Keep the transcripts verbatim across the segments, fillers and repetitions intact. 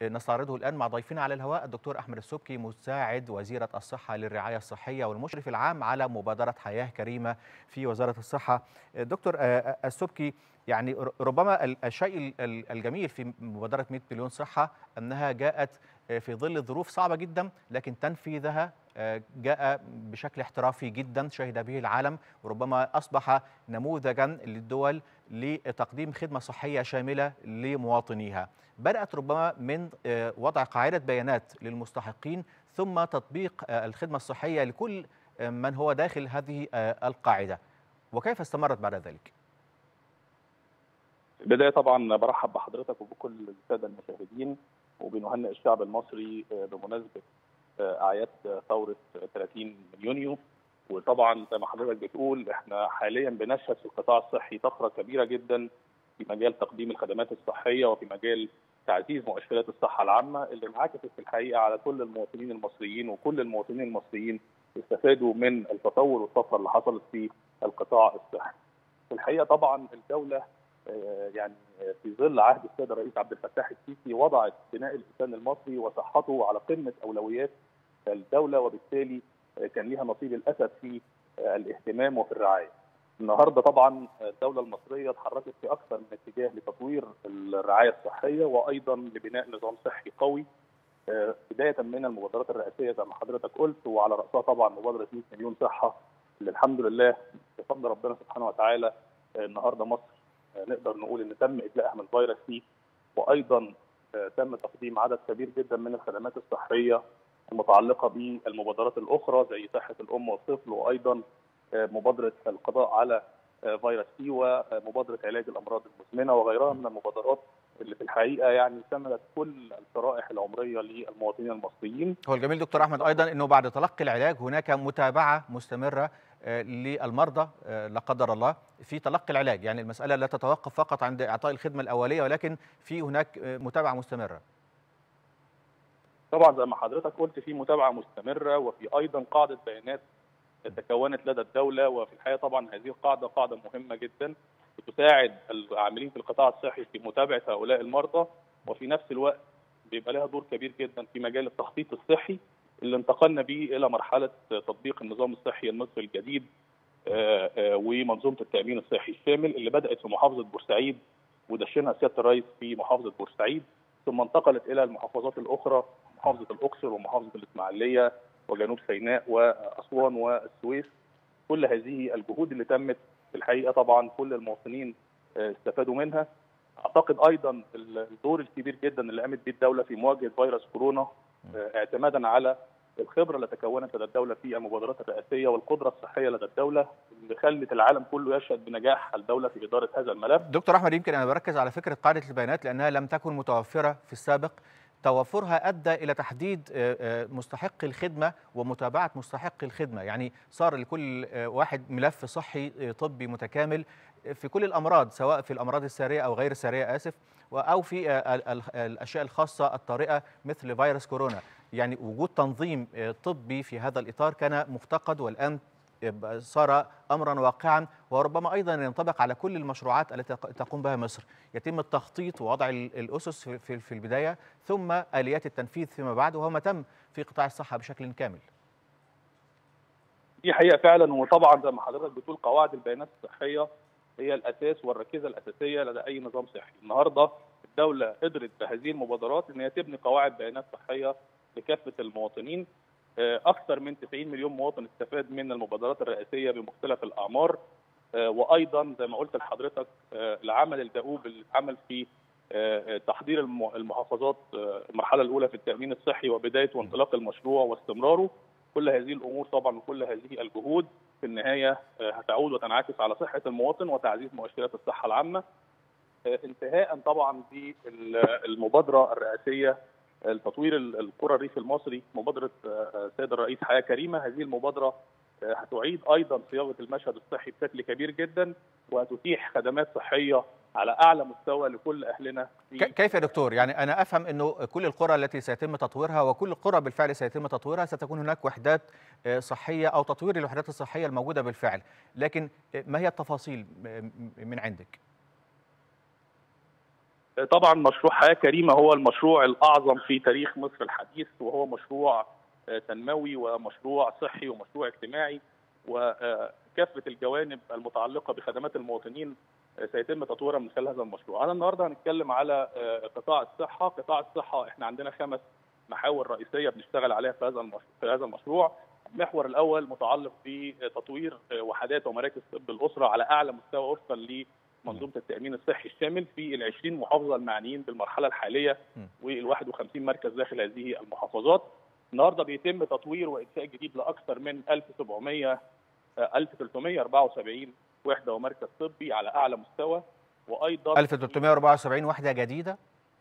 نستعرضه الآن مع ضيفنا على الهواء الدكتور أحمد السبكي، مساعد وزيرة الصحة للرعاية الصحية والمشرف العام على مبادرة حياة كريمة في وزارة الصحة. دكتور السبكي، يعني ربما الشيء الجميل في مبادرة مئة مليون صحة أنها جاءت في ظل ظروف صعبة جدا، لكن تنفيذها جاء بشكل احترافي جدا شهد به العالم، وربما أصبح نموذجا للدول لتقديم خدمة صحية شاملة لمواطنيها. بدأت ربما من وضع قاعدة بيانات للمستحقين ثم تطبيق الخدمة الصحية لكل من هو داخل هذه القاعدة، وكيف استمرت بعد ذلك؟ بداية طبعا برحب بحضرتك وبكل السادة المشاهدين، وبنهنئ الشعب المصري بمناسبة أعياد ثورة ثلاثين من يونيو. وطبعا زي ما حضرتك بتقول احنا حاليا بنشهد في القطاع الصحي طفرة كبيرة جدا في مجال تقديم الخدمات الصحية وفي مجال تعزيز مؤشرات الصحة العامة اللي انعكست في الحقيقة على كل المواطنين المصريين، وكل المواطنين المصريين استفادوا من التطور والطفرة اللي حصلت في القطاع الصحي. في الحقيقة طبعا الدولة يعني في ظل عهد السيد الرئيس عبد الفتاح السيسي وضعت بناء الإنسان المصري وصحته على قمة أولويات الدولة، وبالتالي كان لها نصيب الأسد في الاهتمام وفي الرعاية. النهارده طبعا الدولة المصرية اتحركت في أكثر من اتجاه لتطوير الرعاية الصحية وأيضا لبناء نظام صحي قوي، بداية من المبادرات الرئاسية زي ما حضرتك قلت، وعلى رأسها طبعا مبادرة مئة مليون صحة اللي الحمد لله بفضل ربنا سبحانه وتعالى النهارده مصر نقدر نقول ان تم ادلائها من فيروس سي، وايضا تم تقديم عدد كبير جدا من الخدمات الصحيه المتعلقه بالمبادرات الاخرى زي صحه الام والطفل، وايضا مبادره القضاء على فيروس سي ومبادره علاج الامراض المزمنه وغيرها من المبادرات اللي في الحقيقه يعني شملت كل الشرائح العمريه للمواطنين المصريين. هو الجميل دكتور احمد ايضا انه بعد تلقي العلاج هناك متابعه مستمره للمرضى لا قدر الله في تلقي العلاج، يعني المساله لا تتوقف فقط عند اعطاء الخدمه الاوليه ولكن في هناك متابعه مستمره. طبعا زي ما حضرتك قلت في متابعه مستمره، وفي ايضا قاعده بيانات تكونت لدى الدوله، وفي الحقيقه طبعا هذه القاعده قاعده مهمه جدا بتساعد العاملين في القطاع الصحي في متابعه هؤلاء المرضى، وفي نفس الوقت بيبقى لها دور كبير جدا في مجال التخطيط الصحي اللي انتقلنا به الى مرحله تطبيق النظام الصحي المصري الجديد ومنظومه التامين الصحي الشامل اللي بدات في محافظه بورسعيد ودشنها سياده الرئيس في محافظه بورسعيد، ثم انتقلت الى المحافظات الاخرى محافظه الاقصر ومحافظه الاسماعيليه وجنوب سيناء واسوان والسويس. كل هذه الجهود اللي تمت في الحقيقه طبعا كل المواطنين استفادوا منها. اعتقد ايضا الدور الكبير جدا اللي قامت به الدوله في مواجهه فيروس كورونا اعتمادا على الخبره اللي تكونت لدى الدوله في المبادرات الرئاسيه والقدره الصحيه لدى الدوله اللي خلت العالم كله يشهد بنجاح الدوله في اداره هذا الملف. دكتور احمد، يمكن انا بركز على فكره قاعده البيانات لانها لم تكن متوفره في السابق. توفرها ادى الى تحديد مستحق الخدمه ومتابعه مستحق الخدمه، يعني صار لكل واحد ملف صحي طبي متكامل في كل الامراض سواء في الامراض الساريه او غير الساريه اسف او في الاشياء الخاصه الطارئه مثل فيروس كورونا. يعني وجود تنظيم طبي في هذا الاطار كان مفتقد، والان صار امرا واقعا، وربما ايضا ينطبق على كل المشروعات التي تقوم بها مصر. يتم التخطيط ووضع الاسس في في البدايه ثم اليات التنفيذ فيما بعد، وهو ما تم في قطاع الصحه بشكل كامل. دي حقيقه فعلا، وطبعا زي ما حضرتك بتقول قواعد البيانات الصحيه هي الاساس والركيزه الاساسيه لدى اي نظام صحي. النهارده الدوله قدرت بهذه المبادرات ان هي تبني قواعد بيانات صحيه لكافه المواطنين. اكثر من تسعين مليون مواطن استفاد من المبادرات الرئاسيه بمختلف الاعمار، وايضا زي ما قلت لحضرتك العمل الدؤوب اللي اتعمل في تحضير المحافظات المرحله الاولى في التامين الصحي وبدايه وانطلاق المشروع واستمراره. كل هذه الامور طبعا وكل هذه الجهود في النهايه هتعود وتنعكس على صحه المواطن وتعزيز مؤشرات الصحه العامه. انتهاء طبعا بالمبادره الرئاسيه لتطوير القرى الريف المصري، مبادره السيد الرئيس حياه كريمه. هذه المبادره هتعيد ايضا صياغه المشهد الصحي بشكل كبير جدا، وهتتيح خدمات صحيه على اعلى مستوى لكل اهلنا. كيف يا دكتور؟ يعني انا افهم انه كل القرى التي سيتم تطويرها وكل القرى بالفعل سيتم تطويرها ستكون هناك وحدات صحيه او تطوير الوحدات الصحيه الموجوده بالفعل، لكن ما هي التفاصيل من عندك؟ طبعا مشروع حياة كريمة هو المشروع الأعظم في تاريخ مصر الحديث، وهو مشروع تنموي ومشروع صحي ومشروع اجتماعي، وكافة الجوانب المتعلقة بخدمات المواطنين سيتم تطويرها من خلال هذا المشروع. أنا النهارده هنتكلم على قطاع الصحة. قطاع الصحة احنا عندنا خمس محاور رئيسية بنشتغل عليها في هذا في هذا المشروع. المحور الأول متعلق بتطوير وحدات ومراكز طب الأسرة على أعلى مستوى وفقا لمنظومة التأمين الصحي الشامل في العشرين محافظة المعنيين بالمرحلة الحالية والواحد وخمسين مركز داخل هذه المحافظات. النهارده بيتم تطوير وإنشاء جديد لأكثر من ألف وسبعمائة ألف وثلاثمائة وأربعة وسبعين وحدة ومركز طبي على أعلى مستوى، وأيضا ألف وثلاثمائة وأربعة وسبعين وحدة جديدة.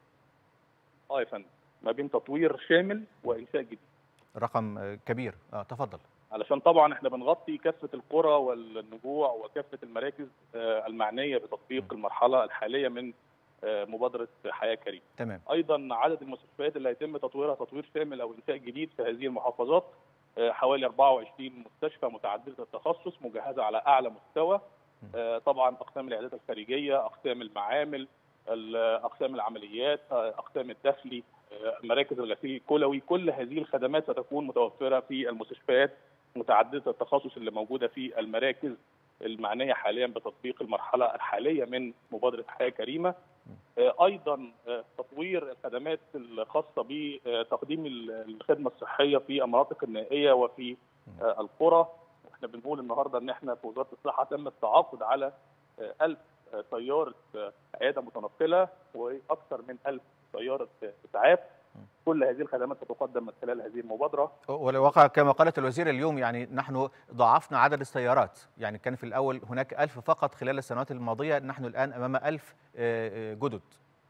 اه يا فندم، ما بين تطوير شامل وإنشاء جديد. رقم كبير. اه تفضل. علشان طبعا احنا بنغطي كافة القرى والنجوع وكافة المراكز المعنية بتطبيق المرحلة الحالية من مبادرة حياة كريمة. تمام. أيضا عدد المستشفيات اللي هيتم تطويرها تطوير شامل أو إنشاء جديد في هذه المحافظات حوالي أربعة وعشرين مستشفى متعددة التخصص مجهزة على أعلى مستوى. طبعا أقسام العيادات الخارجية، أقسام المعامل، أقسام العمليات، أقسام الداخلي، مراكز الغسيل الكلوي، كل هذه الخدمات ستكون متوفرة في المستشفيات متعددة التخصص اللي موجودة في المراكز المعنية حاليا بتطبيق المرحلة الحالية من مبادرة حياة كريمة. أيضا تطوير الخدمات الخاصة بتقديم الخدمة الصحية في المناطق النائية وفي القرى. احنا بنقول النهارده ان احنا في وزارة الصحة تم التعاقد على ألف سيارة عيادة متنقلة وأكثر من ألف سيارة إسعاف. كل هذه الخدمات ستقدم من خلال هذه المبادرة. والواقع كما قالت الوزير اليوم، يعني نحن ضاعفنا عدد السيارات، يعني كان في الأول هناك ألف فقط خلال السنوات الماضية، نحن الآن أمام ألف جدد.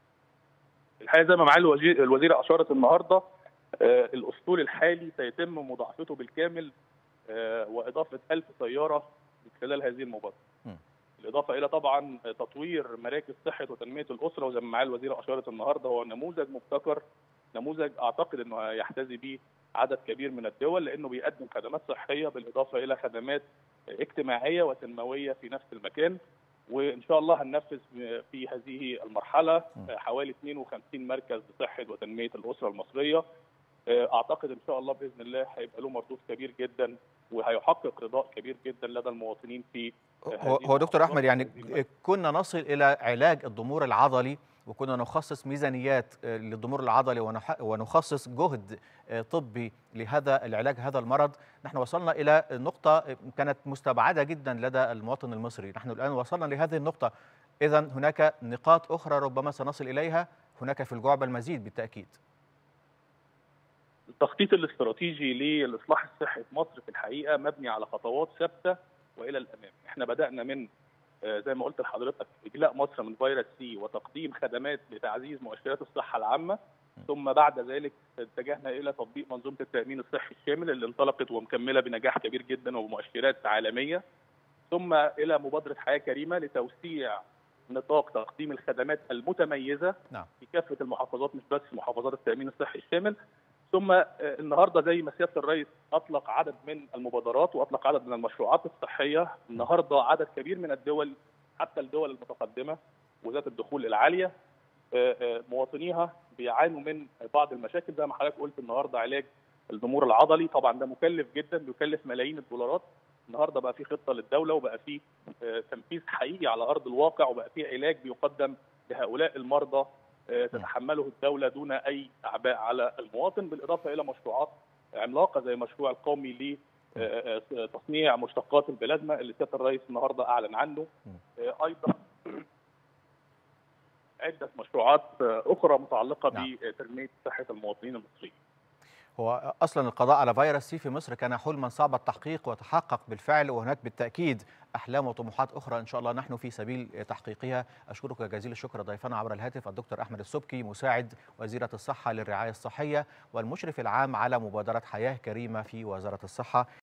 الحقيقة زي ما معالي الوزير الوزيرة أشارت النهارده، الأسطول الحالي سيتم مضاعفته بالكامل وإضافة ألف سيارة من خلال هذه المبادرة. م. بالإضافة إلى طبعا تطوير مراكز صحة وتنمية الأسرة، وزي ما معالي الوزيرة أشارت النهارده هو نموذج مبتكر، نموذج أعتقد أنه يحتذي به عدد كبير من الدول، لأنه بيقدم خدمات صحية بالإضافة إلى خدمات اجتماعية وتنموية في نفس المكان. وإن شاء الله هننفذ في هذه المرحلة حوالي اثنين وخمسين مركز لصحة وتنمية الأسرة المصرية. أعتقد إن شاء الله بإذن الله هيبقى له مردود كبير جدا وهيحقق رضاء كبير جدا لدى المواطنين في هو دكتور أحمد، يعني كنا نصل إلى علاج الضمور العضلي وكنا نخصص ميزانيات للضمور العضلي ونخصص جهد طبي لهذا العلاج هذا المرض. نحن وصلنا إلى نقطة كانت مستبعدة جدا لدى المواطن المصري، نحن الآن وصلنا لهذه النقطة. إذا هناك نقاط أخرى ربما سنصل إليها، هناك في الجعبة المزيد بالتأكيد. التخطيط الاستراتيجي للإصلاح الصحي في مصر في الحقيقة مبني على خطوات ثابتة وإلى الأمام. احنا بدأنا من زي ما قلت لحضرتك إجلاء مصر من فيروس سي وتقديم خدمات لتعزيز مؤشرات الصحة العامة، ثم بعد ذلك اتجهنا إلى تطبيق منظومة التأمين الصحي الشامل اللي انطلقت ومكملة بنجاح كبير جدا وبمؤشرات عالمية، ثم إلى مبادرة حياة كريمة لتوسيع نطاق تقديم الخدمات المتميزة نعم. في كافة المحافظات مش بس محافظات التأمين الصحي الشامل. ثم النهارده زي ما سياده الرئيس اطلق عدد من المبادرات واطلق عدد من المشروعات الصحيه، النهارده عدد كبير من الدول حتى الدول المتقدمه وذات الدخول العاليه مواطنيها بيعانوا من بعض المشاكل. زي ما حضرتك قلت النهارده علاج الضمور العضلي، طبعا ده مكلف جدا، بيكلف ملايين الدولارات. النهارده بقى في خطه للدوله وبقى في تنفيذ حقيقي على ارض الواقع وبقى في علاج بيقدم لهؤلاء المرضى تتحمله الدولة دون أي أعباء على المواطن، بالإضافة إلى مشروعات عملاقة زي المشروع القومي لتصنيع مشتقات البلازما اللي سيادة الرئيس النهارده أعلن عنه. أيضا عدة مشروعات أخرى متعلقة نعم. بتنمية صحة المواطنين المصريين. هو أصلا القضاء على فيروس سي في مصر كان حلما صعب التحقيق وتحقق بالفعل، وهناك بالتأكيد أحلام وطموحات أخرى إن شاء الله نحن في سبيل تحقيقها. أشكرك جزيل الشكر ضيفنا عبر الهاتف الدكتور أحمد السبكي مساعد وزيرة الصحة للرعاية الصحية والمشرف العام على مبادرة حياة كريمة في وزارة الصحة.